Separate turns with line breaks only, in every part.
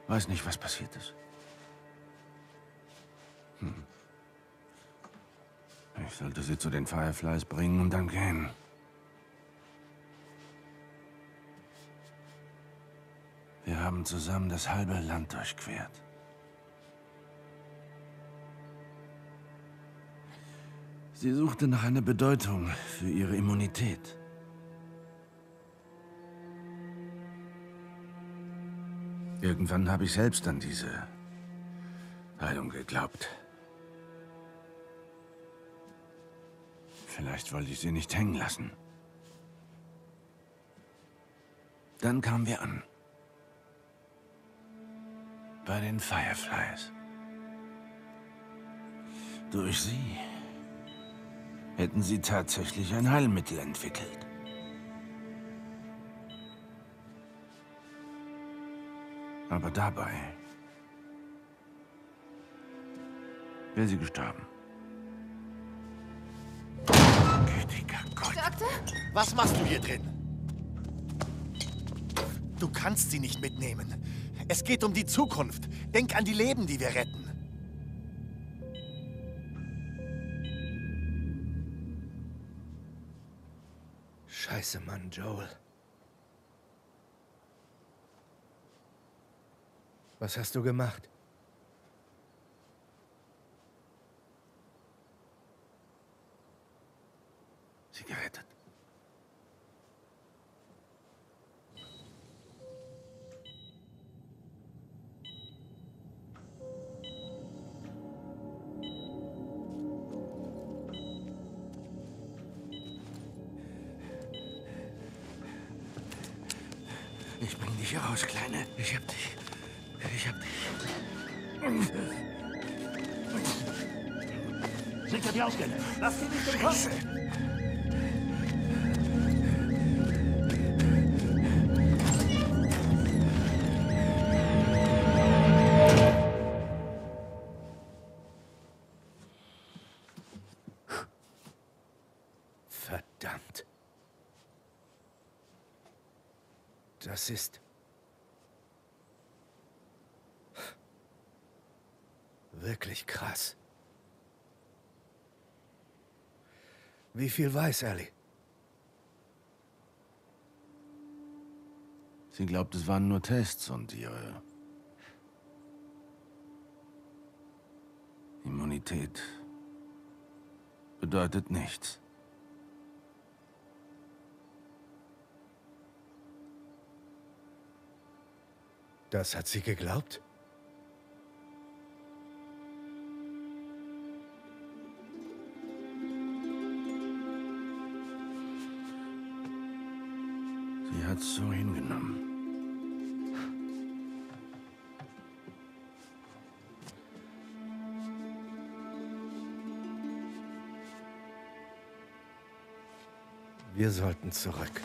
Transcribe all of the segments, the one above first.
Weiß nicht, was passiert ist. Ich sollte sie zu den Fireflies bringen und dann gehen. Wir haben zusammen das halbe Land durchquert. Sie suchte nach einer Bedeutung für ihre Immunität. Irgendwann habe ich selbst an diese Heilung geglaubt. Vielleicht wollte ich sie nicht hängen lassen. Dann kamen wir an. Bei den Fireflies. Durch sie hätten sie tatsächlich ein Heilmittel entwickelt. Aber dabei wäre sie gestorben. Gütiger Gott.
Doktor?
Was machst du hier drin? Du kannst sie nicht mitnehmen. Es geht um die Zukunft. Denk an die Leben, die wir retten.
Scheiße, Mann, Joel. Was hast du gemacht?
Sie gerettet. Ich bring dich hier raus, Kleine. Ich hab dich. Ich hab dich.
Sicher die Ausgänge. Lass sie nicht entkommen.
Verdammt. Das ist... wirklich krass. Wie viel weiß Ellie?
Sie glaubt, es waren nur Tests und ihre Immunität bedeutet nichts.
Das hat sie geglaubt?
Sie hat's so hingenommen.
Wir sollten zurück.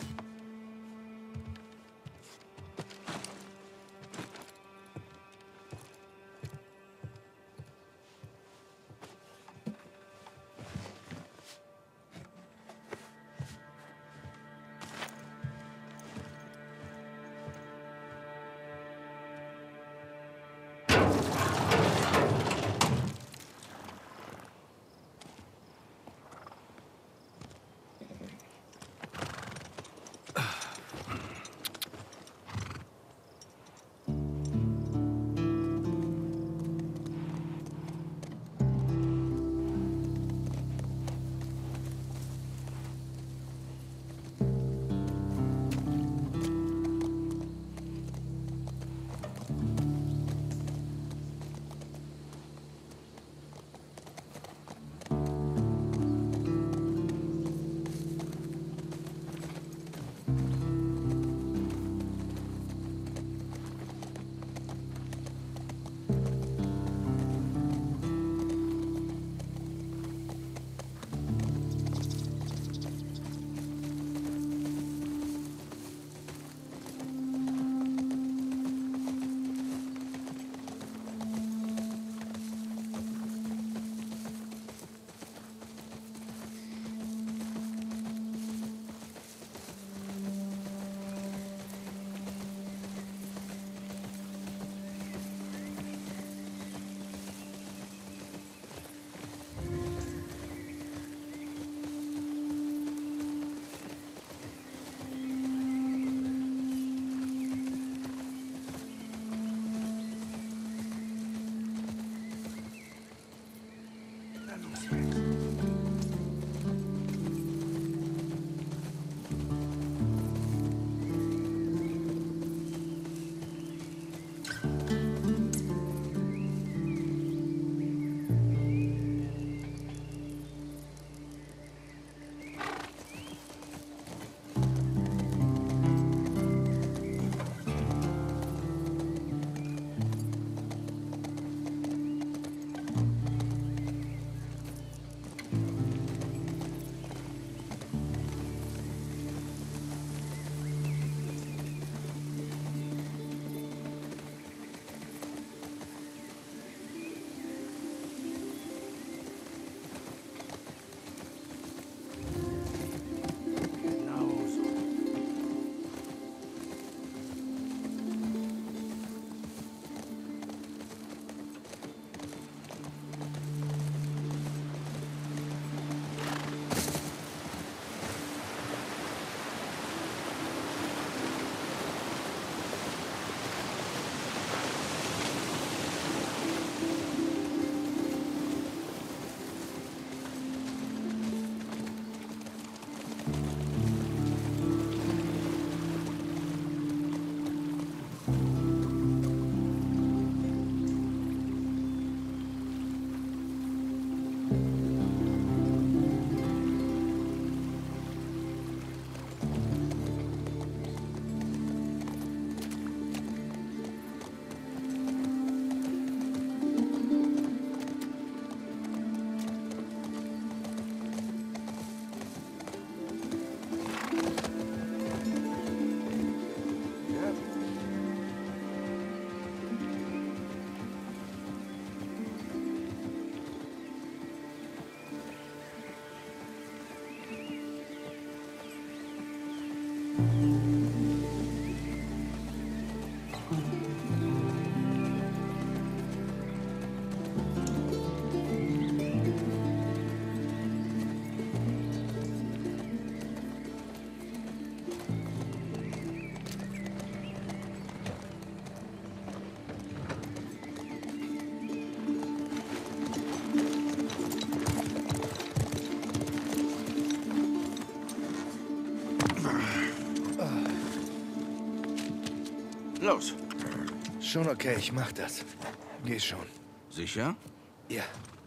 Los.
Schon okay, ich mach das. Geh schon.
Sicher?
Ja.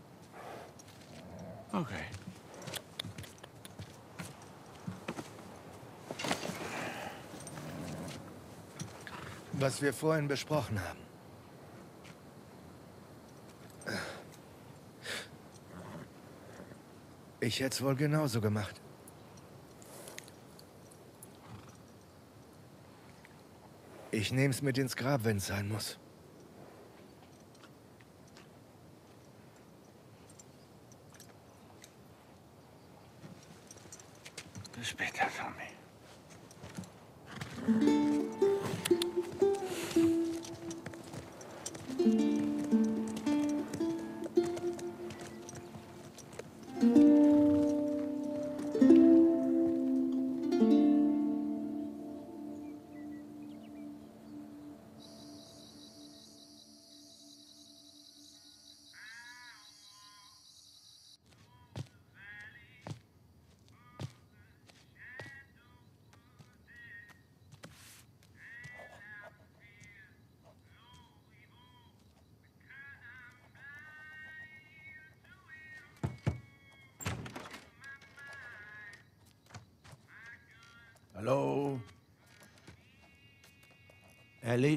Okay.
Was wir vorhin besprochen haben. Ich hätte es wohl genauso gemacht. Ich nehm's mit ins Grab, wenn es sein muss.
Bis später, Tommy. Hallo? Ellie?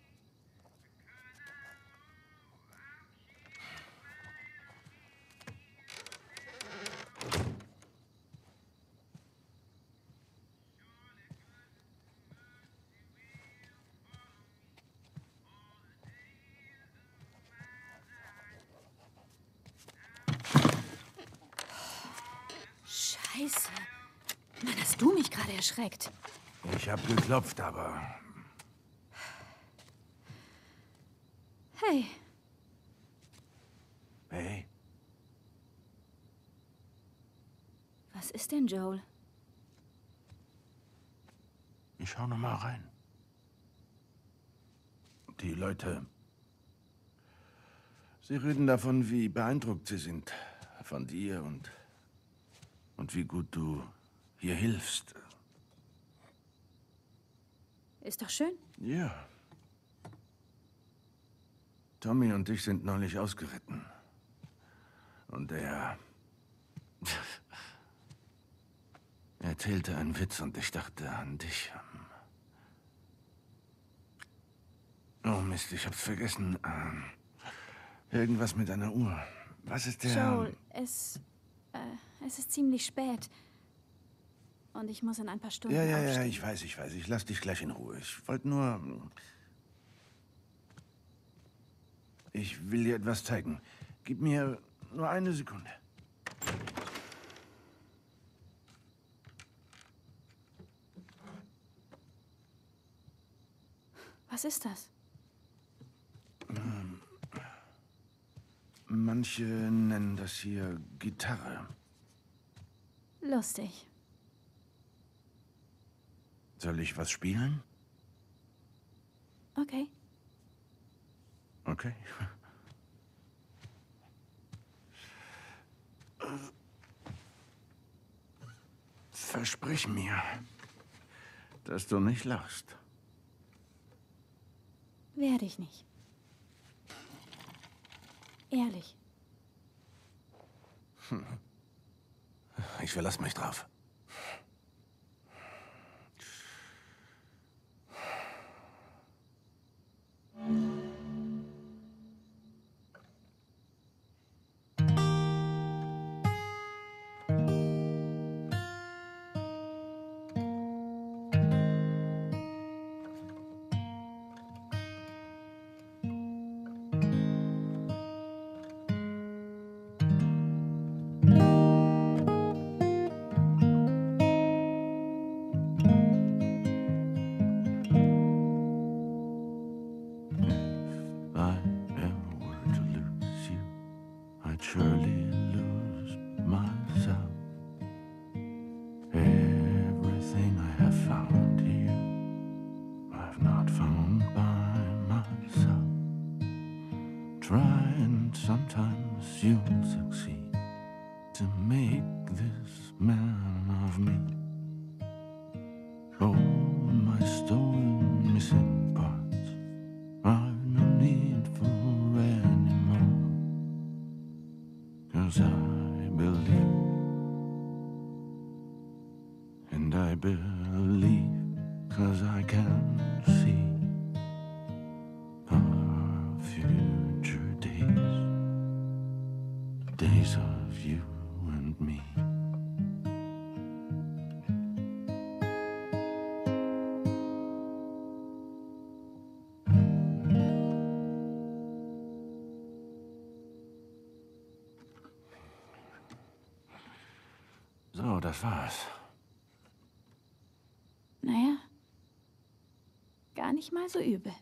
Scheiße. Mann, hast du mich gerade erschreckt.
Ich habe geklopft, aber...
Hey,
Hey,
was ist denn, Joel?
ich schau noch mal rein. Die Leute... Sie reden davon, wie beeindruckt sie sind. Von dir und wie gut du hier hilfst.
Ist doch schön.
Ja. Tommy und ich sind neulich ausgeritten. Und er erzählte einen Witz und ich dachte an dich. Oh Mist, ich hab's vergessen. Irgendwas mit einer Uhr. Was ist der...
Joel, es ist ziemlich spät. Und ich muss in ein paar Stunden
Ja,
aufstehen.
ich weiß. Ich lass dich gleich in Ruhe. Ich wollte nur... Ich will dir etwas zeigen. Gib mir nur eine Sekunde.
Was ist das?
Manche nennen das hier Gitarre.
Lustig.
Soll ich was spielen?
Okay.
Okay. Versprich mir, dass du nicht lachst.
Werde ich nicht. Ehrlich.
Ich verlasse mich drauf. try and sometimes you'll succeed to make this man of me. Oh, my stolen missing parts, I've no need for any more. 'Cause I believe, and I believe 'cause I can see our future days, days of you and me. So, das war's.
Naja, gar nicht mal so übel.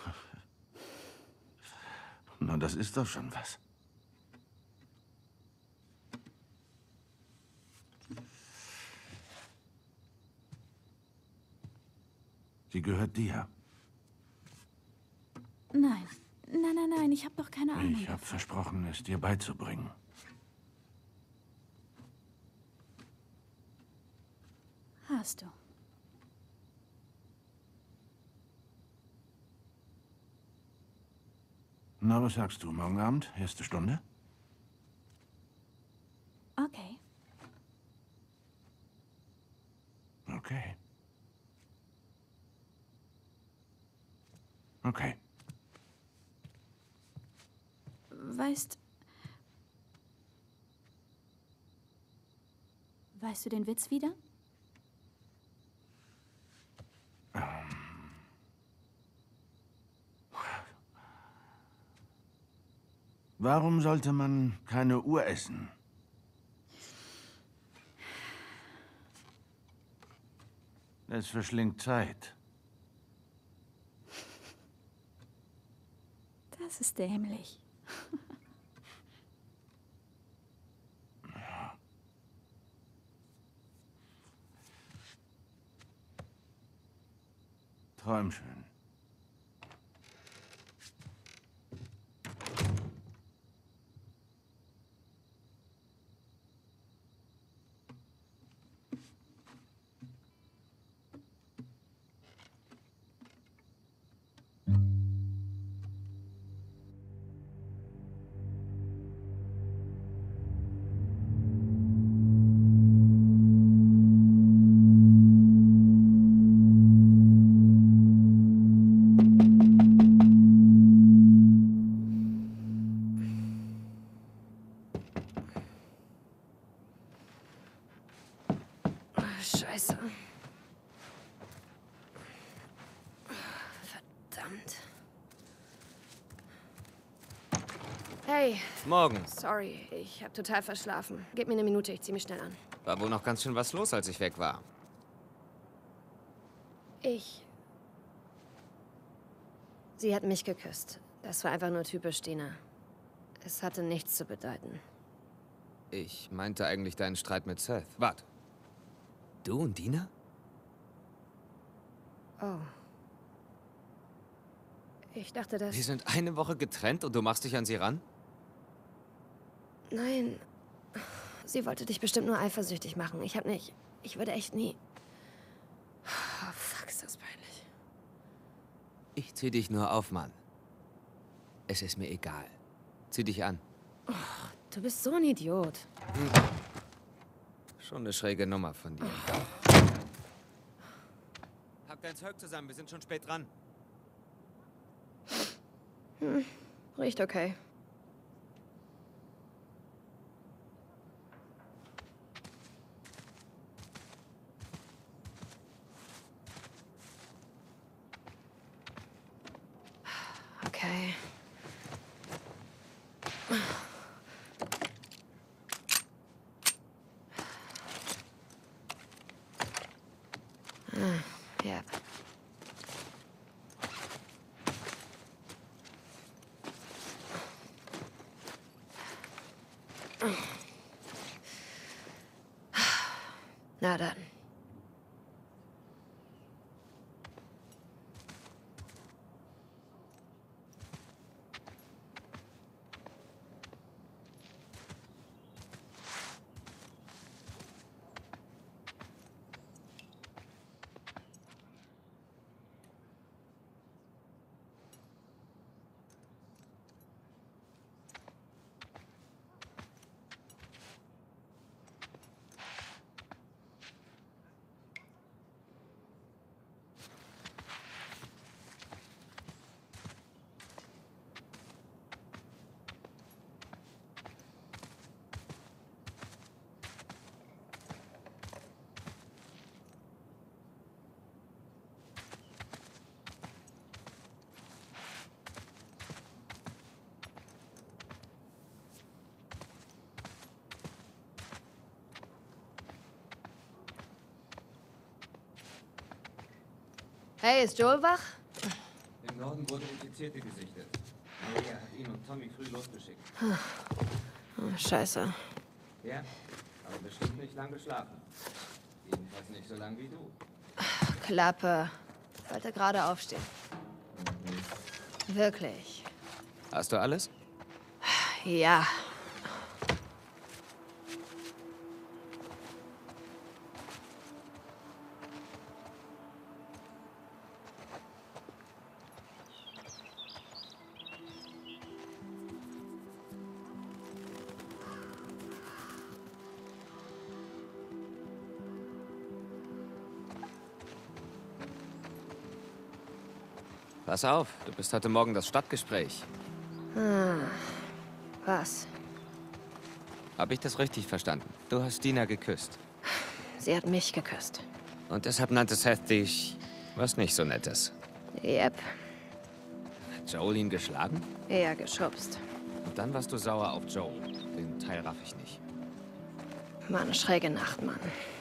Na, das ist doch schon was. Sie gehört dir.
Nein, nein, ich habe doch keine Ahnung.
Ich habe versprochen, es dir beizubringen.
Hast du.
Na, was sagst du? Morgen Abend? Erste Stunde?
Okay.
Okay. Okay.
Weißt du den Witz wieder?
Warum sollte man keine Uhr essen? Es verschlingt Zeit.
Das ist dämlich.
Träum schön.
Scheiße. Verdammt. Hey,
Morgen.
sorry, ich habe total verschlafen. Gib mir eine Minute, ich zieh mich schnell an.
War wohl noch ganz schön was los, als ich weg war.
Sie hat mich geküsst. Das war einfach nur typisch Dina. Es hatte nichts zu bedeuten.
Ich meinte eigentlich deinen Streit mit Seth. Warte. Du und Dina?
Oh. Ich dachte,
Wir sind eine Woche getrennt und du machst dich an sie ran?
Nein. Sie wollte dich bestimmt nur eifersüchtig machen. Ich würde echt nie... Oh, fuck, ist das peinlich.
Ich zieh dich nur auf, Mann. Es ist mir egal. Zieh dich an.
Du bist so ein Idiot.
Schon eine schräge Nummer von dir. Pack dein Zeug zusammen, wir sind schon spät dran.
Riecht okay. Okay. Ja. Na dann. Hey, ist Joel wach?
Im Norden wurde Infizierte gesichtet. Maria hat ihn und Tommy früh losgeschickt.
Oh, scheiße.
Ja, aber bestimmt nicht lang geschlafen. Jedenfalls nicht so lang wie du.
Klappe. Wollte gerade aufstehen. Wirklich.
Hast du alles?
Ja.
Pass auf, du bist heute Morgen das Stadtgespräch.
Was?
Habe ich das richtig verstanden? Du hast Dina geküsst.
Sie hat mich geküsst.
Und deshalb nannte Seth dich was nicht so Nettes.
Yep.
Hat Joel ihn geschlagen?
Eher geschubst.
Und dann warst du sauer auf Joel. Den Teil raff ich nicht.
War eine schräge Nacht, Mann.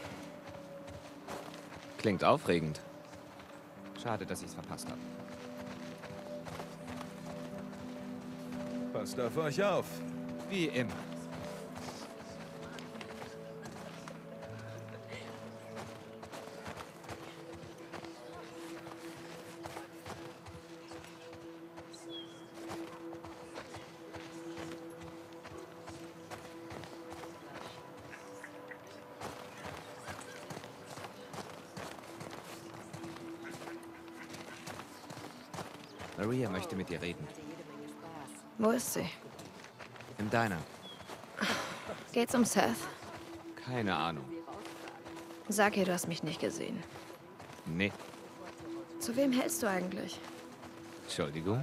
Klingt aufregend. Schade, dass ich es verpasst habe.
Passt auf euch auf.
Wie immer. Maria möchte mit dir reden.
Wo ist sie?
Im Diner.
Geht's um Seth?
Keine Ahnung.
Sag ihr, du hast mich nicht gesehen.
Nee.
Zu wem hältst du eigentlich?
Entschuldigung.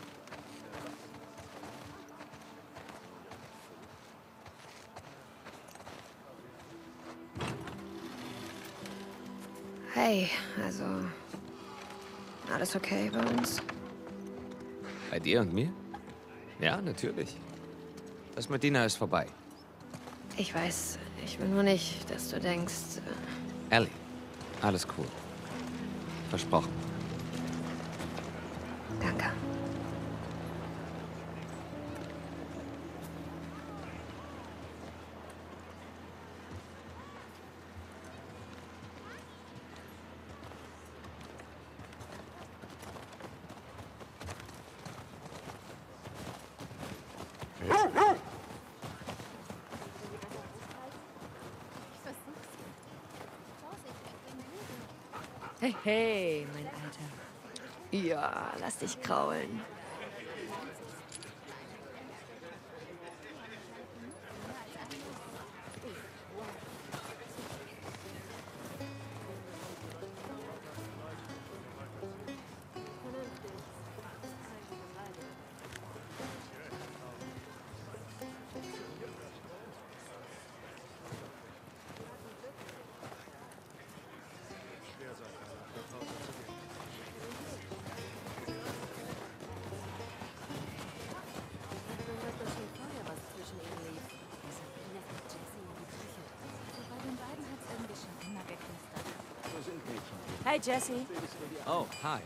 Hey, also... Alles okay bei uns?
Bei dir und mir? Ja, natürlich. Das mit Dina ist vorbei.
Ich weiß, ich will nur nicht, dass du denkst...
Ellie, alles cool. Versprochen.
Danke.
Hey, hey, mein Alter.
Ja, lass dich kraulen.
Hi, Jesse.
Oh, hi.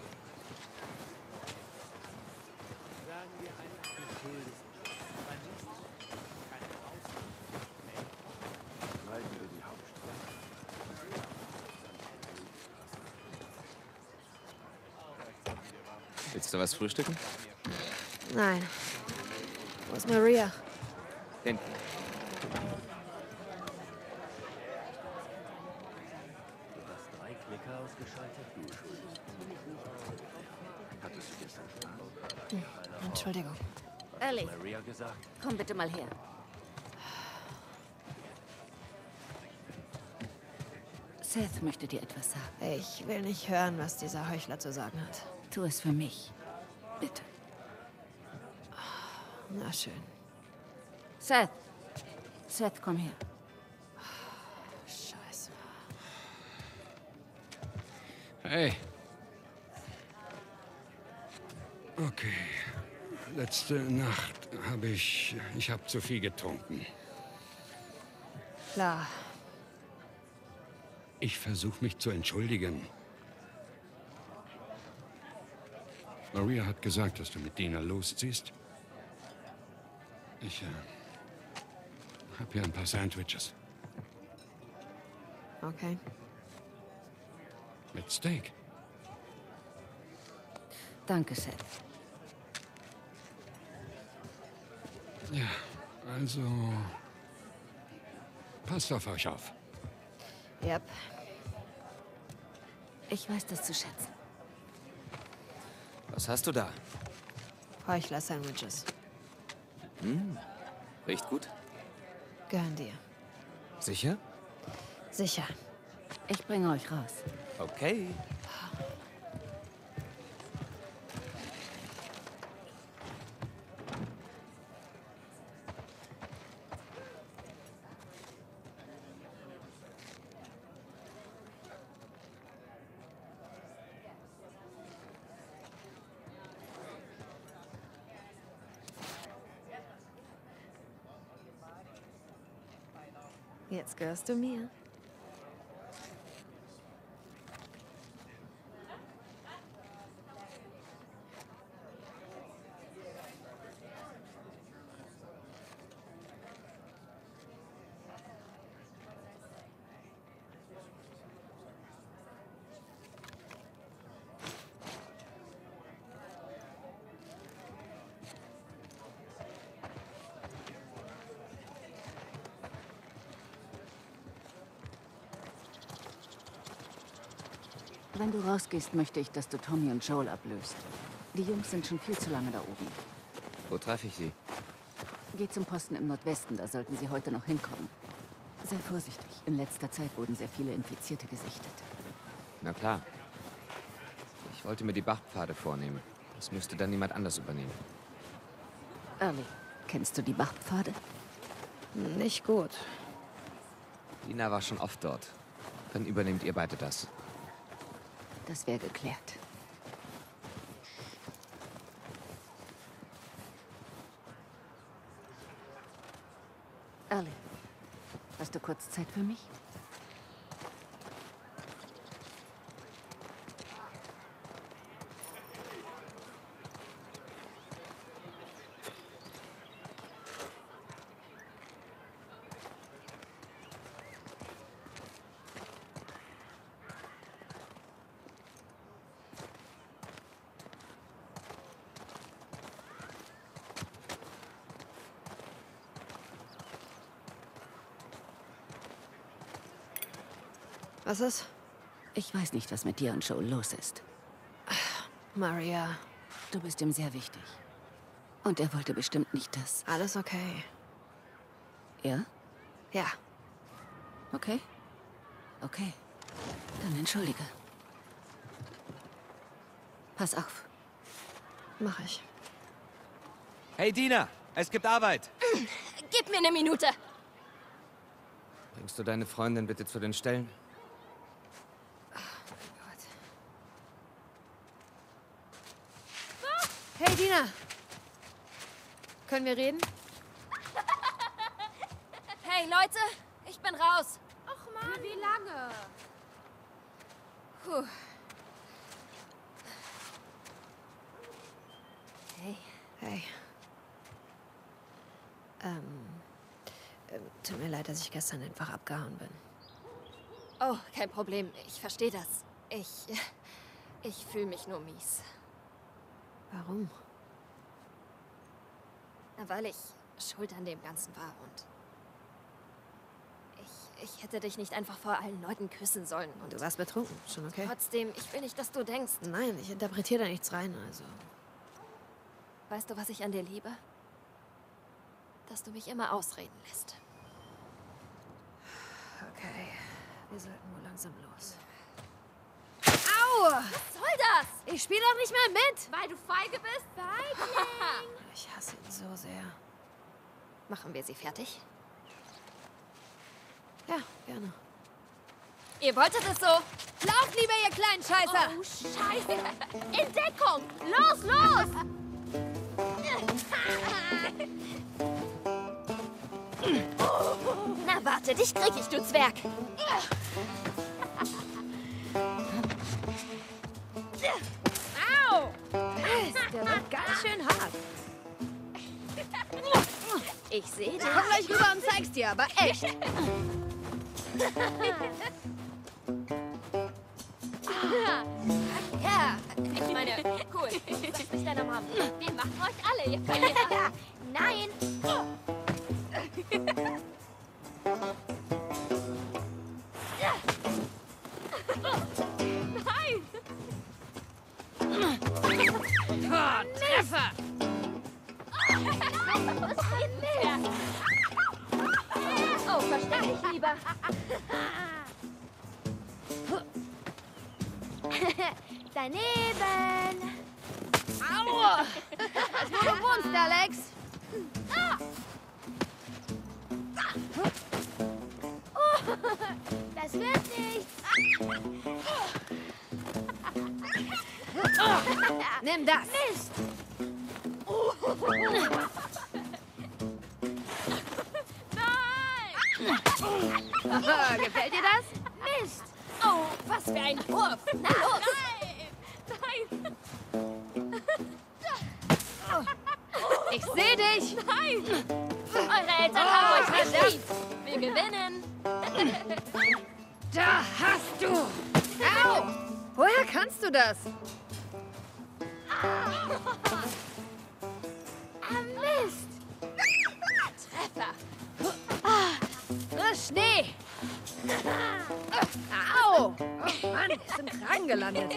Willst du was frühstücken?
Nein. Wo ist Maria?
Hinten.
Entschuldigung.
Ellie, komm bitte mal her. Seth möchte dir etwas sagen.
Ich will nicht hören, was dieser Heuchler zu sagen hat.
Tu es für mich. Bitte.
Na schön.
Seth. Seth, komm her.
Scheiße.
Hey. Okay. Letzte Nacht habe ich habe zu viel getrunken.
Klar.
Ich versuche mich zu entschuldigen. Maria hat gesagt, dass du mit Dina losziehst. Ich hab hier ein paar Sandwiches.
Okay.
Mit Steak.
Danke, Seth.
Ja, also... Passt auf euch auf.
Yep.
Ich weiß das zu schätzen.
Was hast du da?
Heuchler-Sandwiches.
Riecht gut?
Gehören dir.
Sicher?
Sicher.
Ich bringe euch raus.
Okay.
Jetzt gehörst du mir.
Wenn du rausgehst, möchte ich, dass du Tommy und Joel ablöst. Die Jungs sind schon viel zu lange da oben.
Wo treffe ich sie?
Geh zum Posten im Nordwesten, da sollten sie heute noch hinkommen. Sei vorsichtig. In letzter Zeit wurden sehr viele Infizierte gesichtet.
Na klar. Ich wollte mir die Bachpfade vornehmen. Das müsste dann niemand anders übernehmen.
Early, kennst du die Bachpfade?
Nicht gut.
Dina war schon oft dort. Dann übernehmt ihr beide das.
Das wäre geklärt. Early, hast du kurz Zeit für mich?
Was ist?
Ich weiß nicht, was mit dir und Joel los ist.
Maria.
Du bist ihm sehr wichtig. Und er wollte bestimmt nicht das.
Alles okay.
Ja?
Ja.
Okay. Okay. Dann entschuldige. Pass auf.
Mach ich.
Hey Dina, es gibt Arbeit.
Gib mir eine Minute.
Bringst du deine Freundin bitte zu den Stellen?
Hey, Dina. Können wir reden?
Hey, Leute, ich bin raus.
Ach Mann. Wie lange?
Puh.
Hey. Hey. Tut mir leid, dass ich gestern einfach abgehauen bin.
Oh, kein Problem. Ich verstehe das. Ich fühle mich nur mies.
Warum?
Weil ich schuld an dem Ganzen war und ich hätte dich nicht einfach vor allen Leuten küssen sollen. Und
Du warst betrunken, schon okay?
trotzdem, ich will nicht, dass du denkst.
Nein, ich interpretiere da nichts rein, also.
Weißt du, was ich an dir liebe? Dass du mich immer ausreden lässt.
Okay, wir sollten wohl langsam los.
Au! Was soll das?
Ich spiele doch nicht mehr mit!
Weil du feige bist?
Ich hasse ihn so sehr.
Machen wir sie fertig?
Ja, gerne.
Ihr wolltet es so? Lauf lieber, ihr kleinen Scheißer! Oh, Scheiße! In Deckung! Los, los! Na warte, dich krieg ich, du Zwerg! Au!
schön hart. Ich sehe dich. Komm gleich rüber und zeig's dir, aber echt.
Ja, ich meine, cool. Sag's nicht deiner Mom. Wir machen euch alle, ihr Verlierer. Nein. Nein.
Treffer.
Was geht denn? Oh, versteck dich lieber. Daneben.
Aua. Wo du wohnst, Alex.
Das wird nichts.
Nimm das.
Mist. Nein.
Gefällt dir das?
Mist. Oh, was für ein Wurf. Na los. Nein.
Ich sehe dich.
Nein. Eure Eltern haben euch nicht lieb. Wir gewinnen.
Da hast du. Au. Woher kannst du das?
Mist. Treffer.
Schnee. Au. Oh Mann, ist im Kragen gelandet.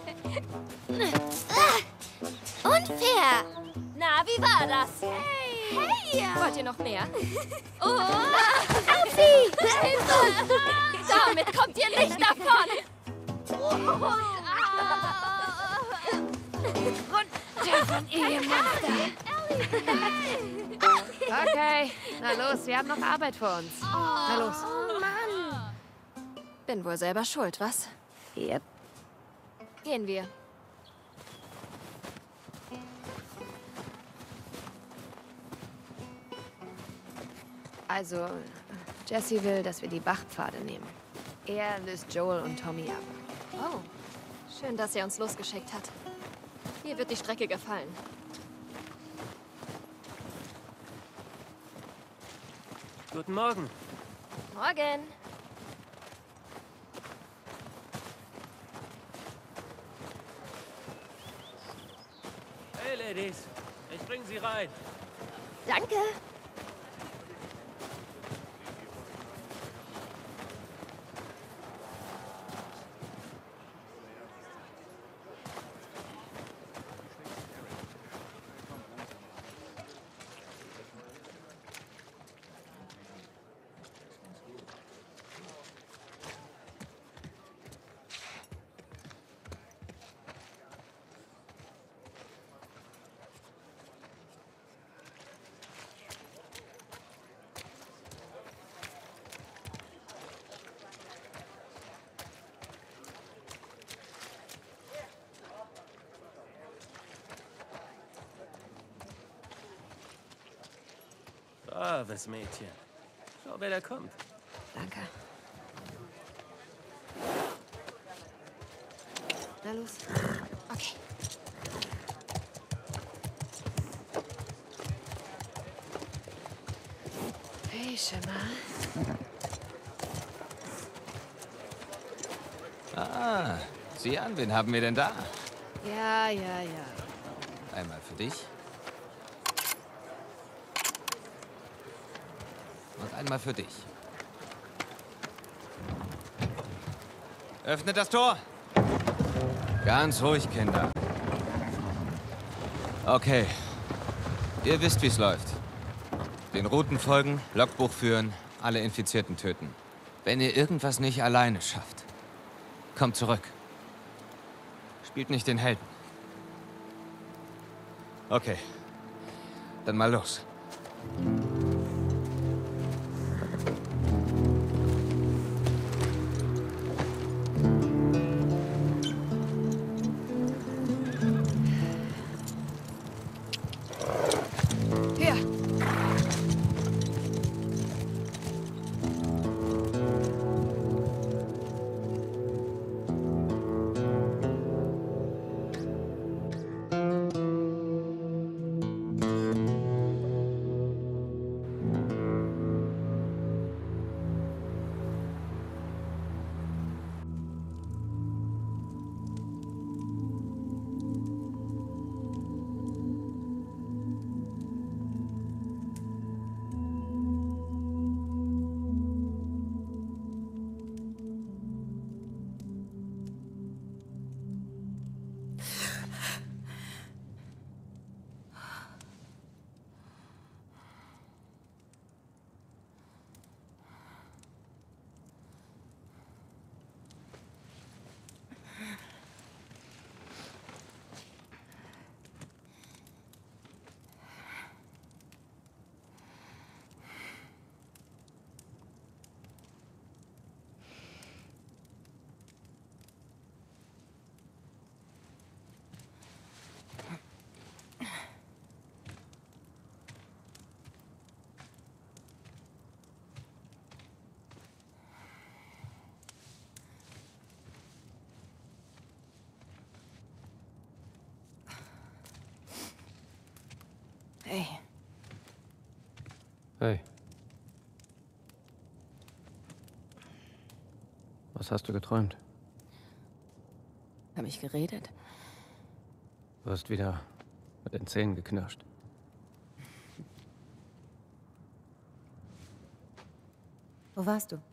Unfair. Na, wie war das? Hey. Wollt ihr noch mehr? Oh. Upsi. Hilfe. Damit kommt ihr nicht davon.
Runter von ihr, Monster. Okay, na los, wir haben noch Arbeit vor uns. Na los.
Oh Mann. Bin wohl selber schuld, was?
Yep.
Gehen wir.
Also, Jesse will, dass wir die Bachpfade nehmen. Er löst Joel und Tommy ab.
Oh, schön, dass er uns losgeschickt hat. Mir wird die Strecke gefallen.
Guten Morgen.
Morgen.
Hey, Ladies. Ich bringe Sie rein.
Danke.
Braves Mädchen. Schau, wer da kommt.
Danke. Na los.
Okay.
Hey, Schimmer.
Ah, sieh an, wen haben wir denn da?
Ja.
Einmal für dich. Und einmal für dich. Öffnet das Tor! Ganz ruhig, Kinder. Okay. Ihr wisst, wie es läuft. Den Routen folgen, Logbuch führen, alle Infizierten töten. Wenn ihr irgendwas nicht alleine schafft, kommt zurück. Spielt nicht den Helden. Okay. Dann mal los.
Hier.
Hey.
Hey. Was hast du geträumt?
Hab ich geredet?
Du hast wieder mit den Zähnen geknirscht.
Wo warst du?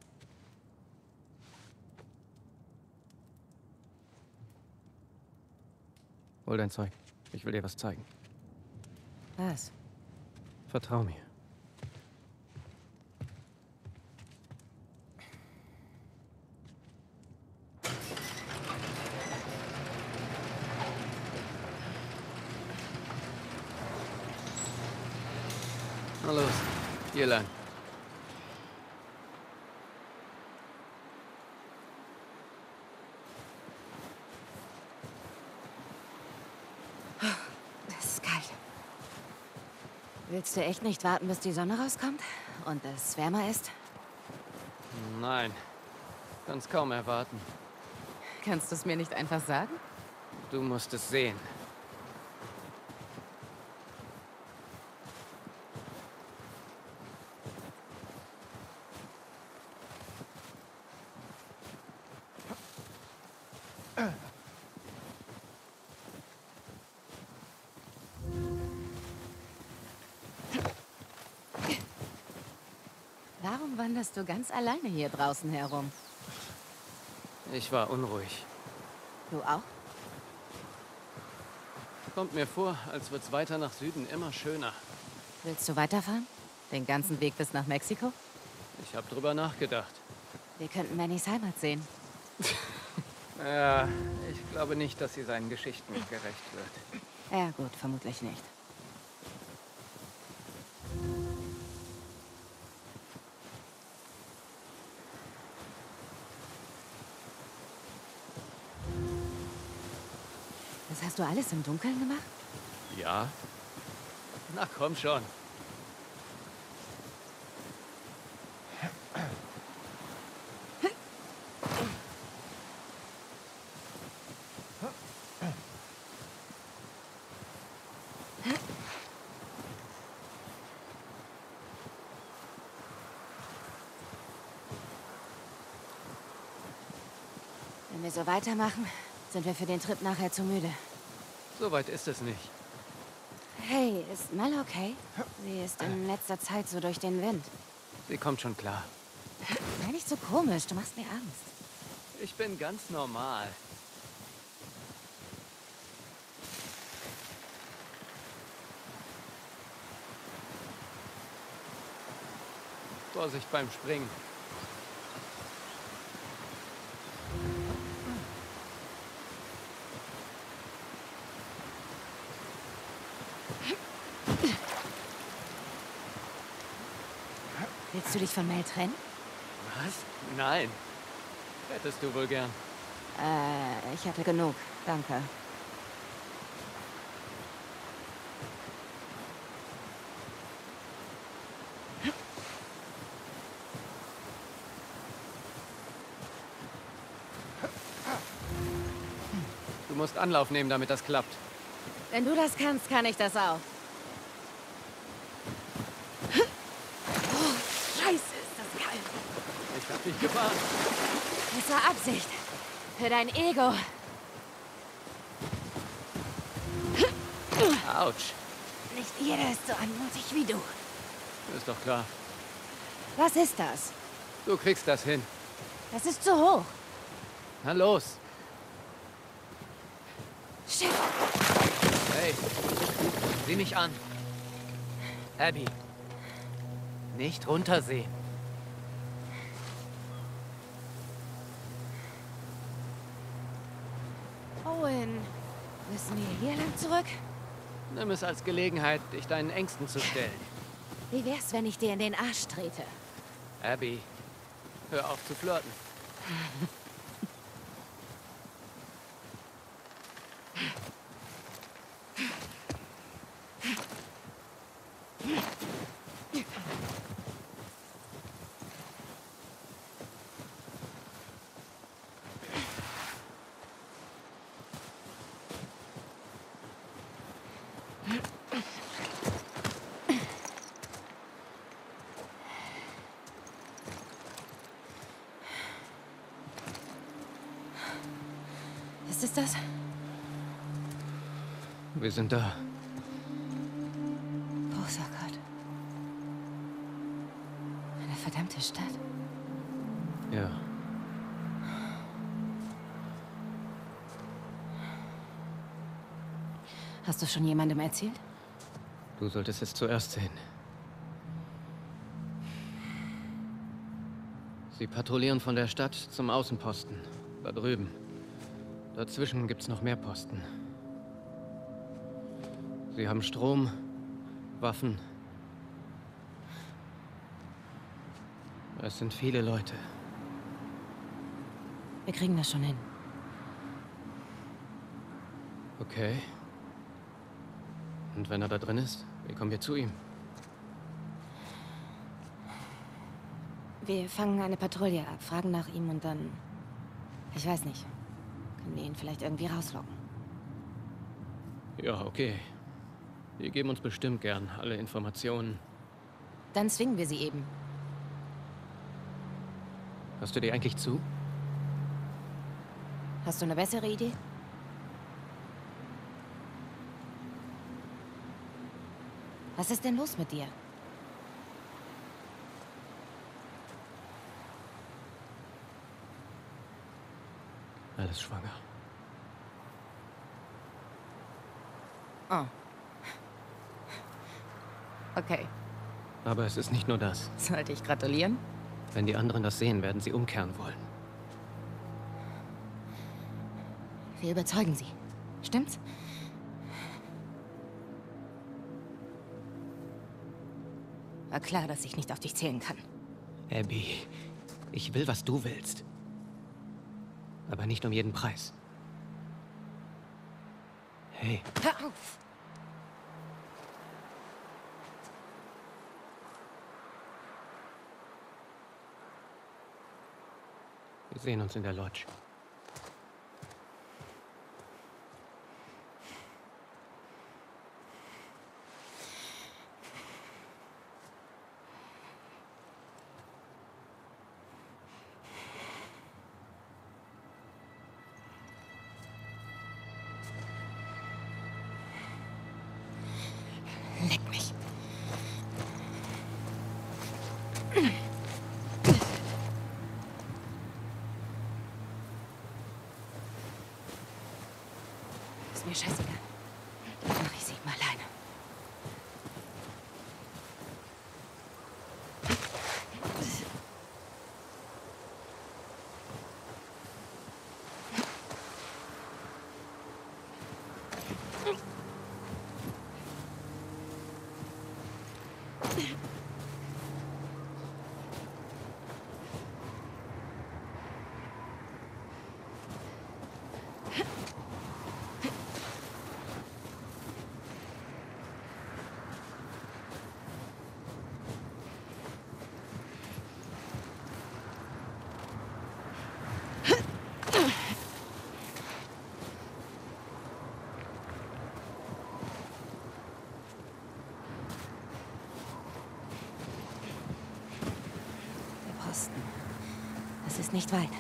Hol dein Zeug. Ich will dir was zeigen.
Was?
Vertrau mir. Na los, hier lang.
Das ist kalt. Willst du echt nicht warten, bis die Sonne rauskommt? Und es wärmer ist?
Nein. Kann's kaum erwarten.
Kannst du es mir nicht einfach sagen?
Du musst es sehen.
Warum wanderst du ganz alleine hier draußen herum?
Ich war unruhig.
Du auch?
Kommt mir vor, als wird's weiter nach Süden immer schöner.
Willst du weiterfahren? Den ganzen Weg bis nach Mexiko?
Ich habe drüber nachgedacht.
Wir könnten Mannys Heimat sehen.
Ja, ich glaube nicht, dass sie seinen Geschichten gerecht wird.
Ja gut, vermutlich nicht. Das hast du alles im Dunkeln gemacht?
Ja? Na komm schon.
Wenn wir so weitermachen, sind wir für den Trip nachher zu müde.
So weit ist es nicht.
Hey, ist Mel okay? Sie ist in letzter Zeit so durch den Wind.
Sie kommt schon klar.
Sei nicht so komisch, du machst mir Angst.
Ich bin ganz normal. Vorsicht beim Springen.
Willst du dich von Mel trennen?
Was? Nein. Hättest du wohl gern.
Ich hatte genug. Danke.
Du musst Anlauf nehmen, damit das klappt.
Wenn du das kannst, kann ich das auch. Oh, Scheiße, ist das kalt.
Ich hab dich gewarnt.
Das war Absicht. Für dein Ego.
Autsch.
Nicht jeder ist so anmutig wie du.
Ist doch klar.
Was ist das?
Du kriegst das hin.
Das ist zu hoch.
Na los.
Shit.
Hey, sieh mich an. Abby. Nicht runtersehen.
Owen, müssen wir hier lang zurück?
Nimm es als Gelegenheit, dich deinen Ängsten zu stellen.
Wie wär's, wenn ich dir in den Arsch trete?
Abby, hör auf zu flirten.
Was ist das?
Wir sind da.
Großer Gott. Eine verdammte Stadt.
Ja.
Hast du schon jemandem erzählt?
Du solltest es zuerst sehen. Sie patrouillieren von der Stadt zum Außenposten. Da drüben. Dazwischen gibt's noch mehr Posten. Sie haben Strom, Waffen. Es sind viele Leute.
Wir kriegen das schon hin.
Okay. Und wenn er da drin ist, wie kommen wir zu ihm?
Wir fangen eine Patrouille ab, fragen nach ihm und dann... Ich weiß nicht. Können wir ihn vielleicht irgendwie rauslocken?
Ja, okay. Wir geben uns bestimmt gern alle Informationen.
Dann zwingen wir sie eben.
Hörst du dir eigentlich zu?
Hast du eine bessere Idee? Was ist denn los mit dir?
Alles schwanger.
Oh. Okay.
Aber es ist nicht nur das.
Sollte ich gratulieren?
Wenn die anderen das sehen, werden sie umkehren wollen.
Wir überzeugen sie. Stimmt's? War klar, dass ich nicht auf dich zählen kann.
Abby, ich will, was du willst. Aber nicht um jeden Preis. Hey.
Hör auf!
Wir sehen uns in der Lodge.
Leck mich. Ist mir scheißegal. Dann mach ich sie mal alleine. Der Posten. Das ist nicht weit.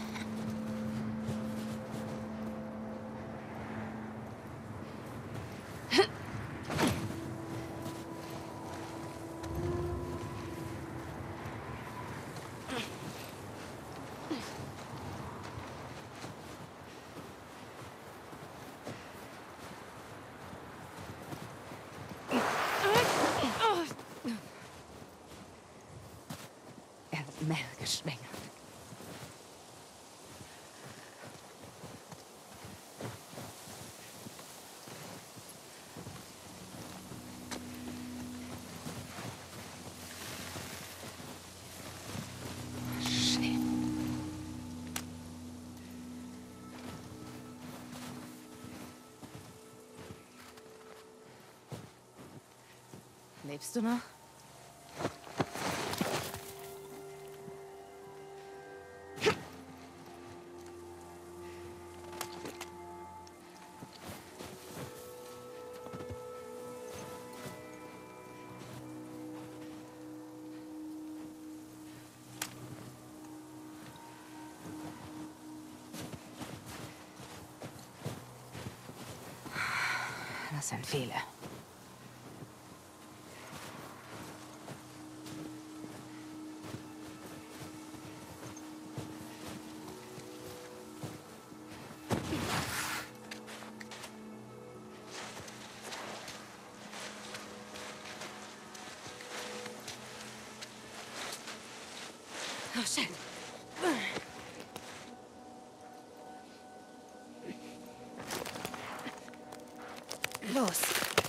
Er hat Mel geschwängert. Shit. Lebst du noch?
Das sind viele.
Oh, shit. Los.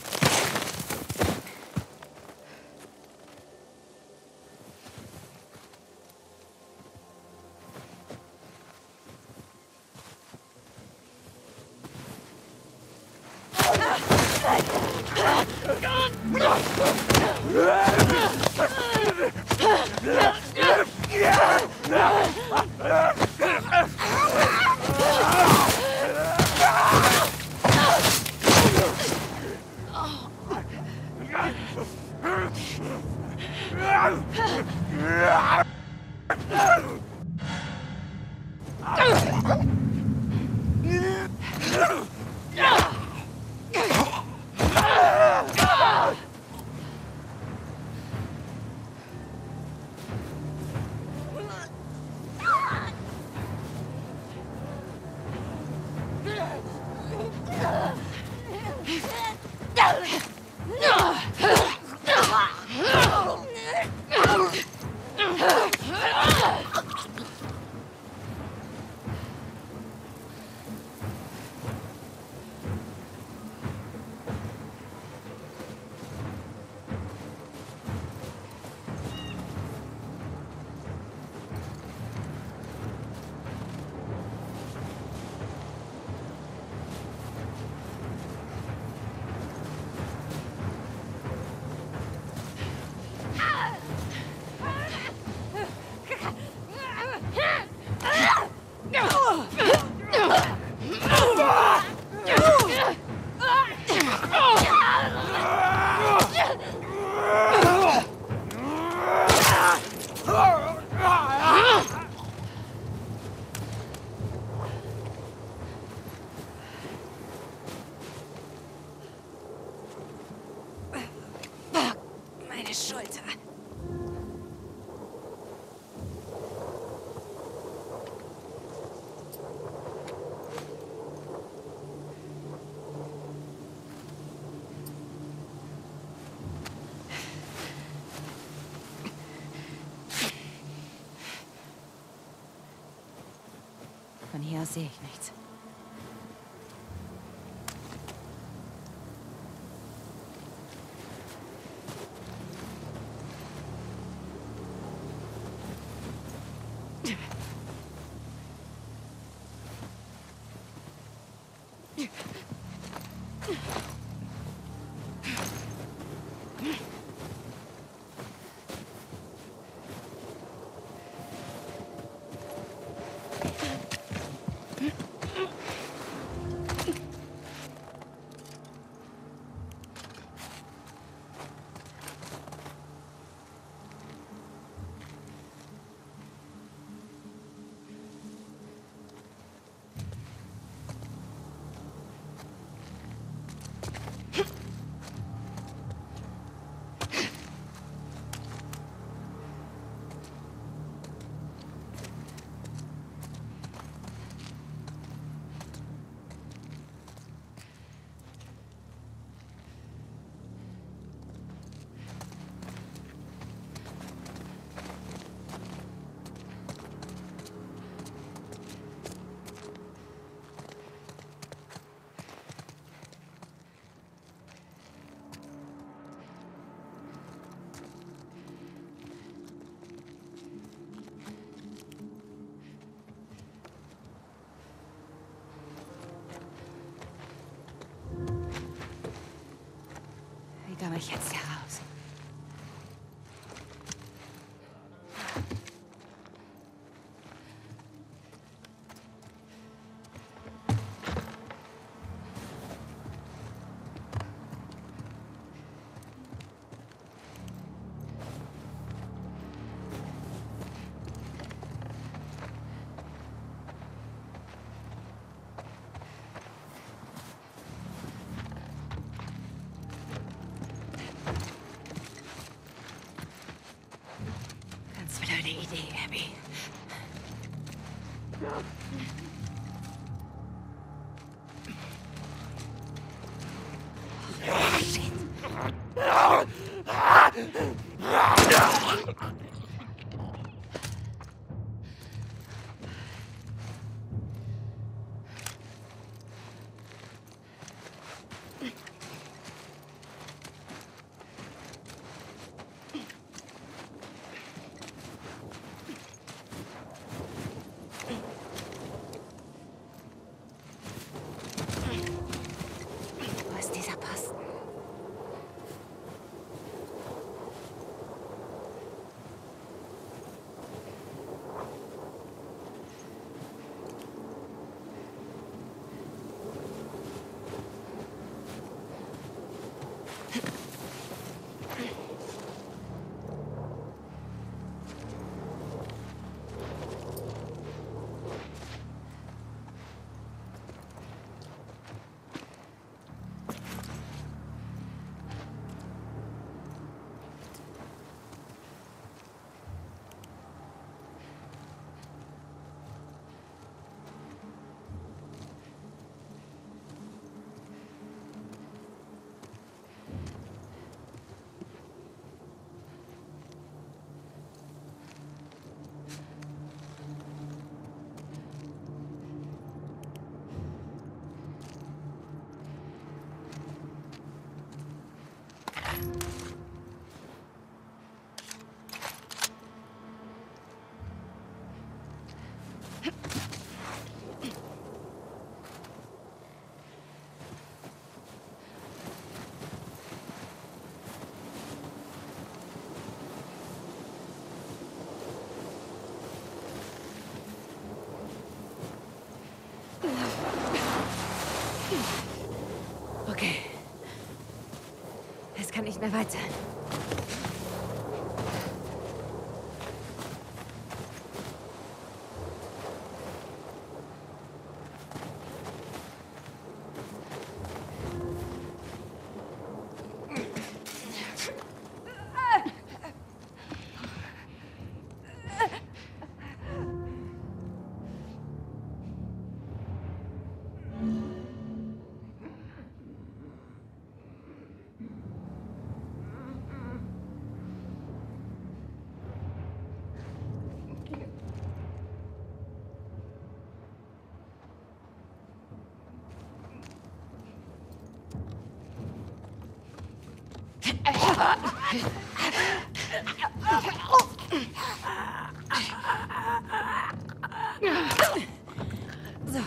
Meine Schulter.
Von hier aus sehe ich nichts. Wie komme ich jetzt heraus?
Wo ist dieser Posten? Okay. Es kann nicht mehr weit sein. So.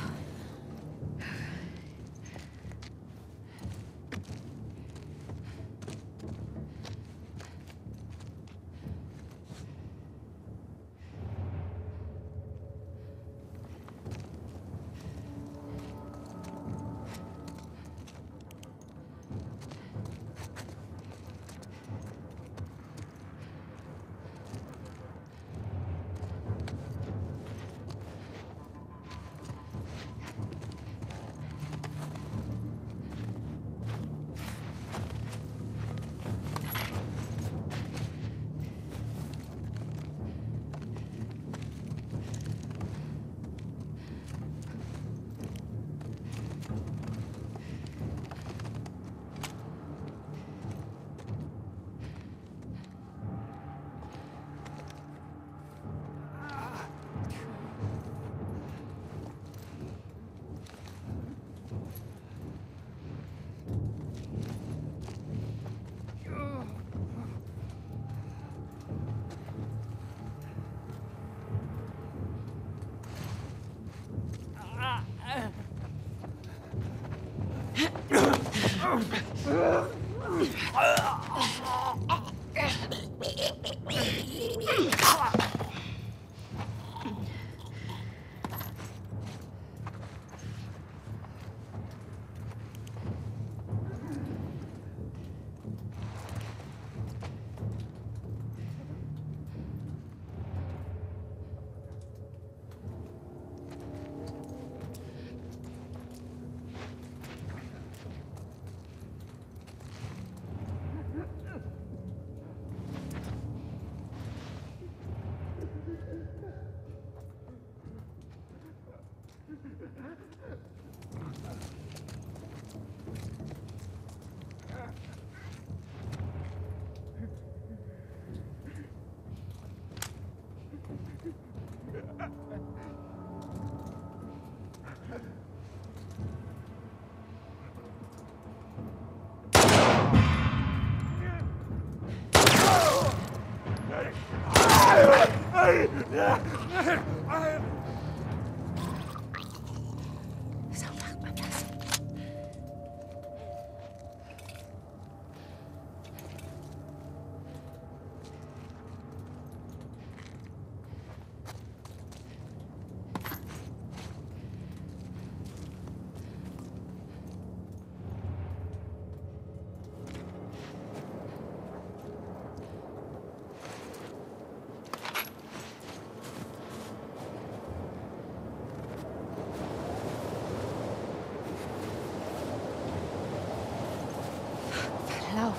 So macht man das.
Lauf.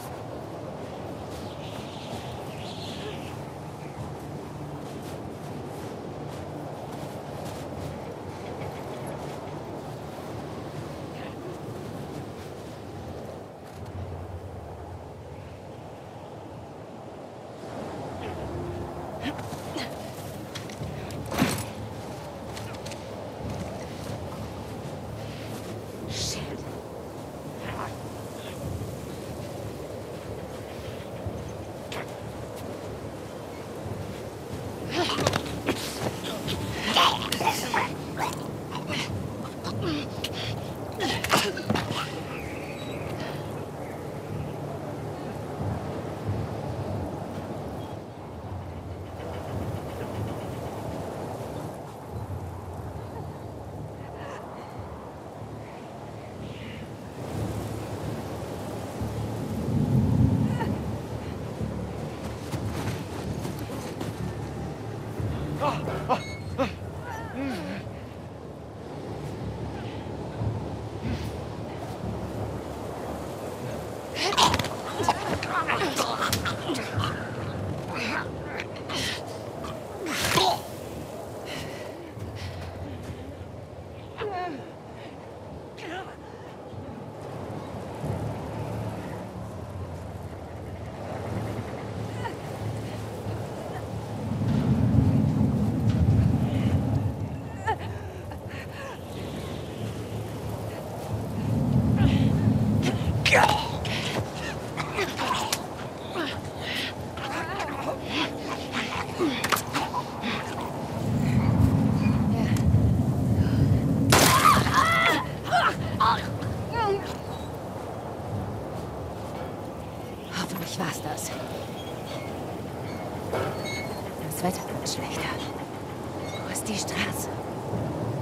Hoffentlich war's das. Das Wetter wird schlechter. Wo ist die Straße?